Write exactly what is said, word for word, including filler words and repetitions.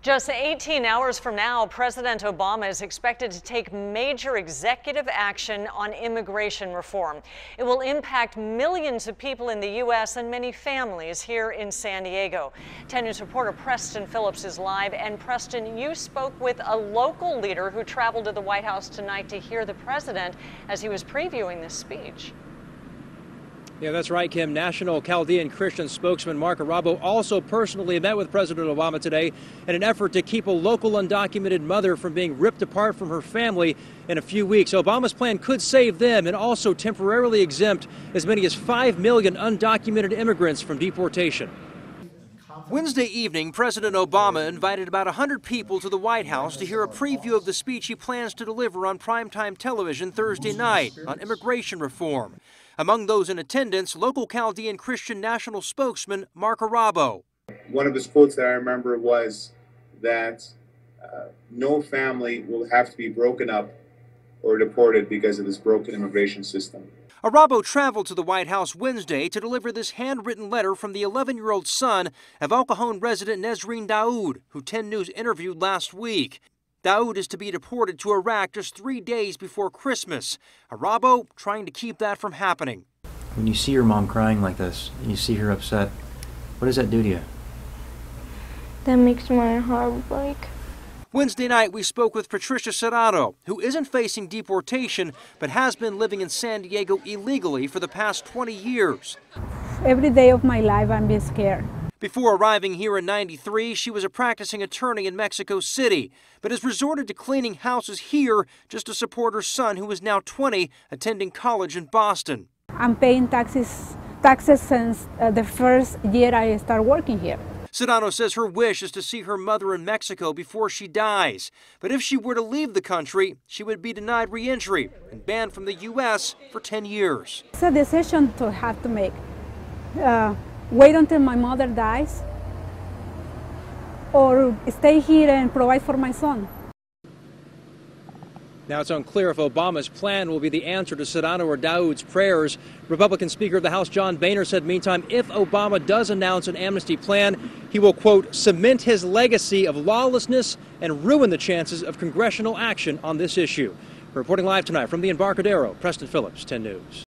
Just eighteen hours from now, President Obama is expected to take major executive action on immigration reform. It will impact millions of people in the U S and many families here in San Diego. ten News reporter Preston Phillips is live. And Preston, you spoke with a local leader who traveled to the White House tonight to hear the president as he was previewing this speech. Yeah, that's right, Kim. National Chaldean Christian spokesman Mark Arabo also personally met with President Obama today in an effort to keep a local undocumented mother from being ripped apart from her family in a few weeks. Obama's plan could save them and also temporarily exempt as many as five million undocumented immigrants from deportation. Wednesday evening, President Obama invited about one hundred people to the White House to hear a preview of the speech he plans to deliver on primetime television Thursday night on immigration reform. Among those in attendance, local Chaldean Christian national spokesman Mark Arabo. One of his quotes that I remember was that uh, no family will have to be broken up or deported because of this broken immigration system. Arabo traveled to the White House Wednesday to deliver this handwritten letter from the eleven-year-old son of El Cajon resident Nesreen Daoud, who ten News interviewed last week. Daoud is to be deported to Iraq just three days before Christmas. Arabo trying to keep that from happening. When you see your mom crying like this, and you see her upset, what does that do to you? That makes my heart break. Wednesday night, we spoke with Patricia Serrano, who isn't facing deportation, but has been living in San Diego illegally for the past twenty years. Every day of my life, I'm being scared. Before arriving here in ninety-three, she was a practicing attorney in Mexico City, but has resorted to cleaning houses here just to support her son, who is now twenty, attending college in Boston. I'm paying taxes, taxes since uh, the first year I started working here. Serrano says her wish is to see her mother in Mexico before she dies. But if she were to leave the country, she would be denied re-entry and banned from the U S for ten years. It's a decision to have to make. Uh, wait until my mother dies, or stay here and provide for my son. Now it's unclear if Obama's plan will be the answer to Serrano or Daoud's prayers. Republican Speaker of the House John Boehner said, meantime, if Obama does announce an amnesty plan, he will, quote, cement his legacy of lawlessness and ruin the chances of congressional action on this issue. Reporting live tonight from the Embarcadero, Preston Phillips, ten News.